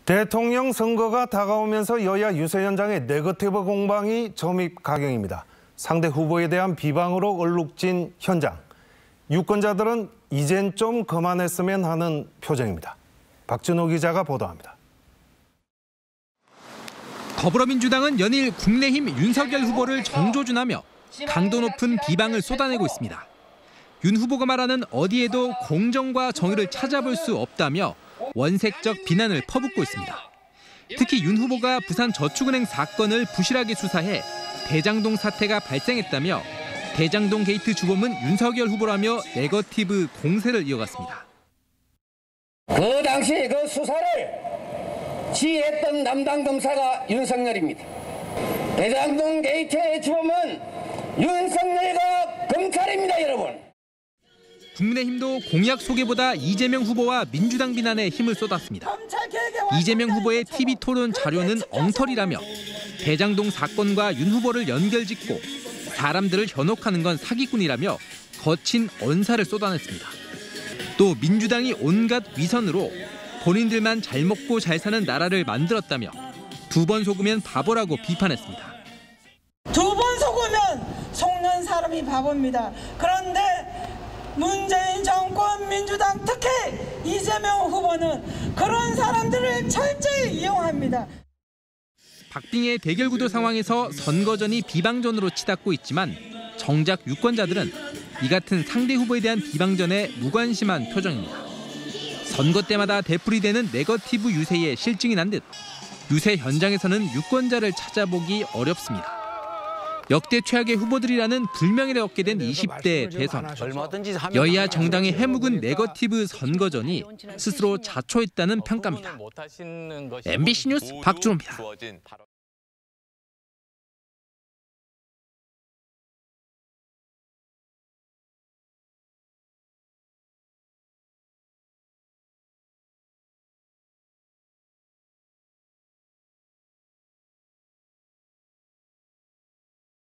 대통령 선거가 다가오면서 여야 유세 현장에 네거티브 공방이 점입가경입니다. 상대 후보에 대한 비방으로 얼룩진 현장. 유권자들은 이젠 좀 그만했으면 하는 표정입니다. 박준호 기자가 보도합니다. 더불어민주당은 연일 국내힘 윤석열 후보를 정조준하며 강도 높은 비방을 쏟아내고 있습니다. 윤 후보가 말하는 어디에도 공정과 정의를 찾아볼 수 없다며 원색적 비난을 퍼붓고 있습니다. 특히 윤 후보가 부산저축은행 사건을 부실하게 수사해 대장동 사태가 발생했다며 대장동 게이트 주범은 윤석열 후보라며 네거티브 공세를 이어갔습니다. 그 당시 그 수사를 지휘했던 담당 검사가 윤석열입니다. 대장동 게이트의 주범은 윤석열과 검찰입니다, 여러분. 국민의힘도 공약 소개보다 이재명 후보와 민주당 비난에 힘을 쏟았습니다. 이재명 후보의 TV 토론 자료는 엉터리라며 대장동 사건과 윤 후보를 연결짓고 사람들을 현혹하는 건 사기꾼이라며 거친 언사를 쏟아냈습니다. 또 민주당이 온갖 위선으로 본인들만 잘 먹고 잘 사는 나라를 만들었다며 두 번 속으면 바보라고 비판했습니다. 두 번 속으면 속는 사람이 바보입니다. 그런데 문재인 정권 민주당 특히 이재명 후보는 그런 사람들을 철저히 이용합니다. 박빙의 대결 구도 상황에서 선거전이 비방전으로 치닫고 있지만 정작 유권자들은 이 같은 상대 후보에 대한 비방전에 무관심한 표정입니다. 선거 때마다 되풀이되는 네거티브 유세에 실증이 난 듯 유세 현장에서는 유권자를 찾아보기 어렵습니다. 역대 최악의 후보들이라는 불명예를 얻게 된 20대 대선. 여야 정당의 해묵은 네거티브 선거전이 스스로 자초했다는 평가입니다. MBC 뉴스 박준호입니다.